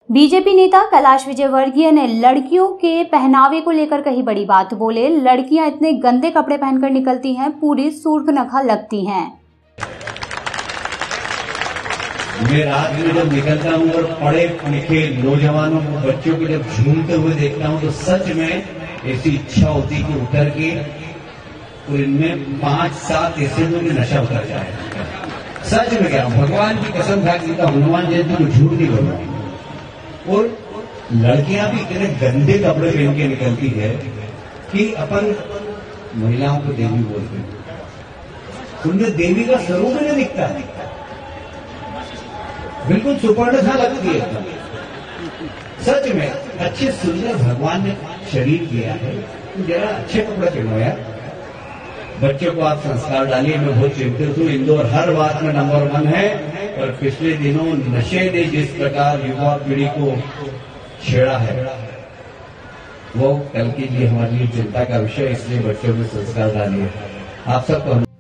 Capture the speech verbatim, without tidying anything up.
BJP नेता कैलाश विजयवर्गीय ने लड़कियों के पहनावे को लेकर कही बड़ी बात। बोले, लड़कियां इतने गंदे कपड़े पहनकर निकलती हैं, पूरी सूर्पनखा लगती हैं। मैं रात में जब निकलता हूँ और पढ़े लिखे नौजवानों को, बच्चों को जब झूमते हुए देखता हूँ तो सच में ऐसी इच्छा होती कि उतर के और इनमें पांच सात ऐसे में नशा उतर जाए। सच में क्या, भगवान की कसम खा के हनुमान जयंती को झूठ नहीं बोलूंगा। और लड़कियां भी इतने गंदे कपड़े पहन के निकलती है कि अपन महिलाओं को देवी बोलते हैं। उनमें देवी का स्वरूप नहीं दिखता, बिल्कुल सुपर्णखा लगती है। सच में अच्छे सुंदर भगवान ने शरीर दिया है, तो जरा अच्छे कपड़े पहनो यार। बच्चों को आप संस्कार डालिए। मैं बहुत चिंतित हूँ, इंदौर हर बात में नंबर वन है, और पिछले दिनों नशे ने जिस प्रकार युवा पीढ़ी को छेड़ा है वो कल के लिए हमारे लिए चिंता का विषय। इसलिए बच्चों में संस्कार डालिए। आप सबको